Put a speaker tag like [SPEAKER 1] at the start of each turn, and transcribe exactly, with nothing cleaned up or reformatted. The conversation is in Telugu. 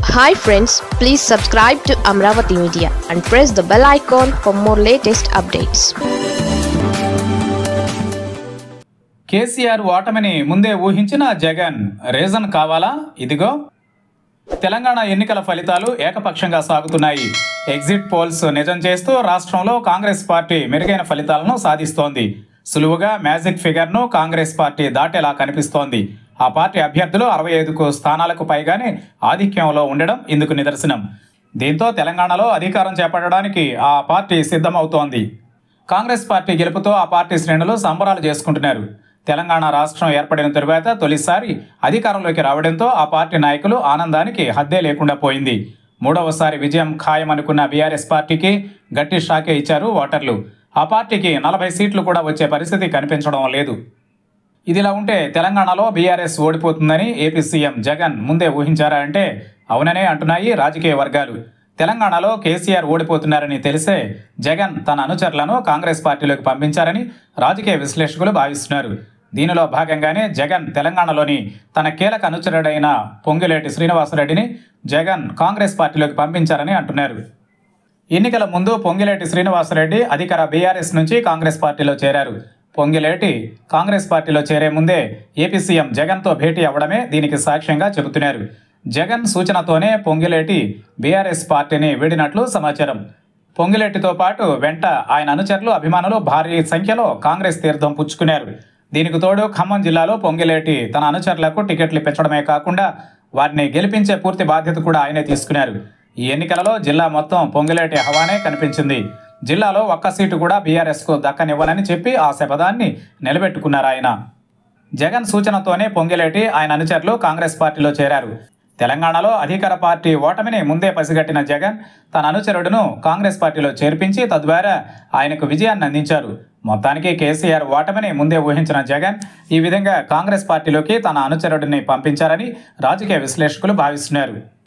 [SPEAKER 1] Hi friends, please subscribe to Amaravathi Media and press the bell icon for more latest updates.
[SPEAKER 2] K C R ఓటమిని ముందే ఊహించిన జగన్ రీజన్ కావాలా? ఇదిగో తెలంగాణ ఎన్నికల ఫలితాలు ఏకపక్షంగా సాగుతున్నాయి. ఎగ్జిట్ పోల్స్ నిజం చేస్తూ రాష్ట్రంలో కాంగ్రెస్ పార్టీ మెరుగైన ఫలితాలను సాధిస్తోంది. సులువుగా మ్యాజిక్ ఫిగర్ను కాంగ్రెస్ పార్టీ దాటేలా కనిపిస్తోంది. ఆ పార్టీ అభ్యర్థులు అరవై ఐదుకు స్థానాలకు పైగానే ఆధిక్యంలో ఉండడం ఇందుకు నిదర్శనం. దీంతో తెలంగాణలో అధికారం చేపట్టడానికి ఆ పార్టీ సిద్ధమవుతోంది. కాంగ్రెస్ పార్టీ గెలుపుతో ఆ పార్టీ శ్రేణులు సంబరాలు చేసుకుంటున్నారు. తెలంగాణ రాష్ట్రం ఏర్పడిన తరువాత తొలిసారి అధికారంలోకి రావడంతో ఆ పార్టీ నాయకులు ఆనందానికి హద్దే లేకుండా పోయింది. మూడవసారి విజయం ఖాయమనుకున్న బీఆర్ఎస్ పార్టీకి గట్టి షాకే ఇచ్చారు ఓటర్లు. ఆ పార్టీకి నలభై సీట్లు కూడా వచ్చే పరిస్థితి కనిపించడం లేదు. ఇదిలా ఉంటే తెలంగాణలో బీఆర్ఎస్ ఓడిపోతుందని ఏపీ సీఎం జగన్ ముందే ఊహించారా అంటే అవుననే అంటున్నాయి రాజకీయ వర్గాలు. తెలంగాణలో కేసీఆర్ ఓడిపోతున్నారని తెలిసే జగన్ తన అనుచరులను కాంగ్రెస్ పార్టీలోకి పంపించారని రాజకీయ విశ్లేషకులు భావిస్తున్నారు. దీనిలో భాగంగానే జగన్ తెలంగాణలోని తన కీలక అనుచరుడైన పొంగిలేటి శ్రీనివాసరెడ్డిని జగన్ కాంగ్రెస్ పార్టీలోకి పంపించారని అంటున్నారు. ఎన్నికల ముందు పొంగిలేటి శ్రీనివాసరెడ్డి అధికార బీఆర్ఎస్ నుంచి కాంగ్రెస్ పార్టీలో చేరారు. పొంగిలేటి కాంగ్రెస్ పార్టీలో చేరే ముందే ఏపీ సీఎం జగన్తో భేటీ అవ్వడమే దీనికి సాక్ష్యంగా చెబుతున్నారు. జగన్ సూచనతోనే పొంగిలేటి బీఆర్ఎస్ పార్టీని వీడినట్లు సమాచారం. పొంగిలేటితో పాటు వెంట ఆయన అనుచరులు అభిమానులు భారీ సంఖ్యలో కాంగ్రెస్ తీర్థం పుచ్చుకున్నారు. దీనికి తోడు ఖమ్మం జిల్లాలో పొంగిలేటి తన అనుచరులకు టికెట్లు ఇప్పించడమే కాకుండా వారిని గెలిపించే పూర్తి బాధ్యత కూడా ఆయనే తీసుకున్నారు. ఈ ఎన్నికలలో జిల్లా మొత్తం పొంగిలేటి హవానే కనిపించింది. జిల్లాలో ఒక్క సీటు కూడా బీఆర్ఎస్కు దక్కనివ్వనని చెప్పి ఆ శపథాన్ని నిలబెట్టుకున్నారు ఆయన. జగన్ సూచనతోనే పొంగిలేటి ఆయన అనుచరులు కాంగ్రెస్ పార్టీలో చేరారు. తెలంగాణలో అధికార పార్టీ ఓటమిని ముందే పసిగట్టిన జగన్ తన అనుచరుడును కాంగ్రెస్ పార్టీలో చేర్పించి తద్వారా ఆయనకు విజయాన్ని అందించారు. మొత్తానికి కేసీఆర్ ఓటమిని ముందే ఊహించిన జగన్ ఈ విధంగా కాంగ్రెస్ పార్టీలోకి తన అనుచరుడిని పంపించారని రాజకీయ విశ్లేషకులు భావిస్తున్నారు.